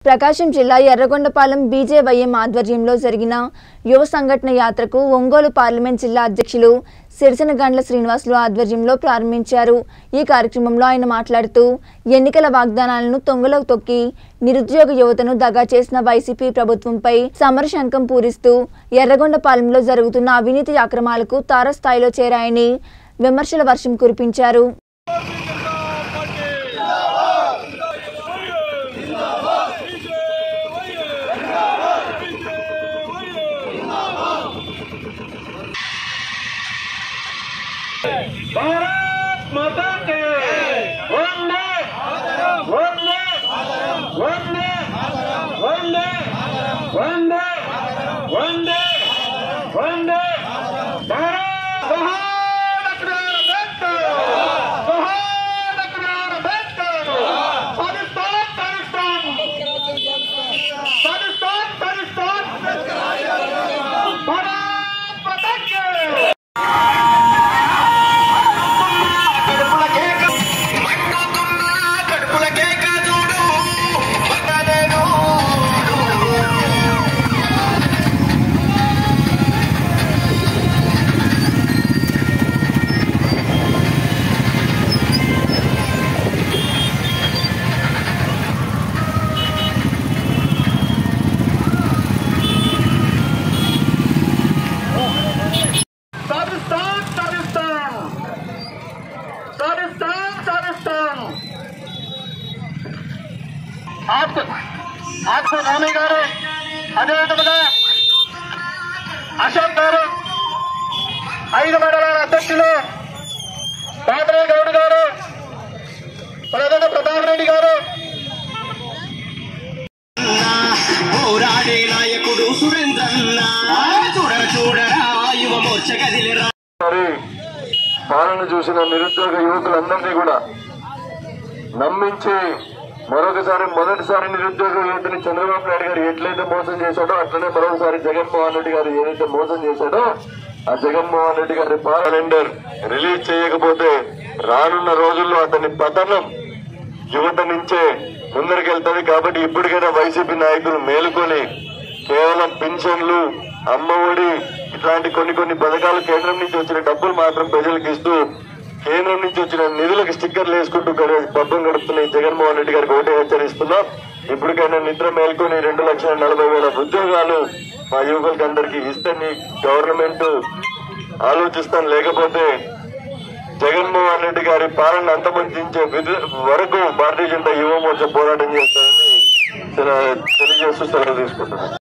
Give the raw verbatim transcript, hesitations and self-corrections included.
ప్రకాశం జిల్లా ఎర్రగొండపాలెం బీజేవైఎం ఆధ్వర్యంలో జరిగిన యువ సంఘటన యాత్రకు ఒంగోలు పార్లమెంట్ జిల్లా అధ్యక్షులు సిరిసెనగండ్ల శ్రీనివాసులు ఆధ్వర్యంలో ప్రారంభించారు। ఈ కార్యక్రమంలో ఆయన మాట్లాడుతూ ఎన్నికల వాగ్దానాలను తొంగలో తొక్కి నిరుద్యోగ యువతను దగా చేసిన వైసీపీ ప్రభుత్వంపై సమరశంఖం పూరిస్తూ ఎర్రగొండపాలెంలో జరుగుతున్న అవినీతి అక్రమాలకు తారస్థాయిలో చేరాయని విమర్శల వర్షం కురిపించారు। भारत माता के वंदे वंदे वंदे वंदे वंदे वंदे वंदे भारत डॉक्टर अंबेडकर डॉक्टर अंबेडकर पाकिस्तान पाकिस्तान पाकिस्तान पाकिस्तान भारत माता के आपको आपको नामी गारू अदे विधंगा अशोक गारू ఐదు మండలాల అధ్యక్షులు బాదరయ్య గౌడ్ గారు ప్రధాన ప్రతాప్ రెడ్డి గారు పోరాడే నాయకుడు సురేంద్రన్న చూడ చూడరా యువ మోర్చ కదిలిరా పాలన చూసిన నిరుద్యోగ యువకులందరినీ కూడా నమ్మించి మరొకసారి మొదటిసారి నిరుద్యోగ యువతని చంద్రబాబు నాయుడు గారు ఎట్లయితే మోసం చేశాడో అట్లనే మరొకసారి జగన్మోహన్ రెడ్డి గారు ఏదైతే మోసం చేశాడో ఆ జగన్మోహన్ రెడ్డి గారి క్యాలెండర్ రిలీజ్ చేయకపోతే రానున్న రోజుల్లో అతని పతనం యువత నుంచే ముందరికెళ్తుంది। కాబట్టి ఇప్పటికైనా వైసీపీ నాయకులు మేలుకొని కేవలం పెన్షన్లు అమ్మఒడి ఇట్లాంటి కొన్ని కొన్ని పథకాలు కేంద్రం నుంచి వచ్చిన డబ్బులు మాత్రం ప్రజలకు ఇస్తూ కేంద్రం నుంచి వచ్చిన నిధులకు స్టిక్కర్లు వేసుకుంటూ పబ్బం గడుపుతున్న జగన్మోహన్ రెడ్డి గారికి ఒకటే హెచ్చరిస్తున్నాం। ఇప్పటికైనా నిద్ర మేల్కొని రెండు లక్షల నలభై వేల ఉద్యోగాలు మా యువకులకి అందరికీ ఇస్తే నీ గవర్నమెంట్ ఆలోచిస్తాను, లేకపోతే జగన్మోహన్ రెడ్డి గారి పాలన అంతమొందించే వరకు భారతీయ జనతా యువ మోర్చా పోరాటం చేస్తారని తెలియజేస్తూ సెలవు తీసుకుంటున్నాను।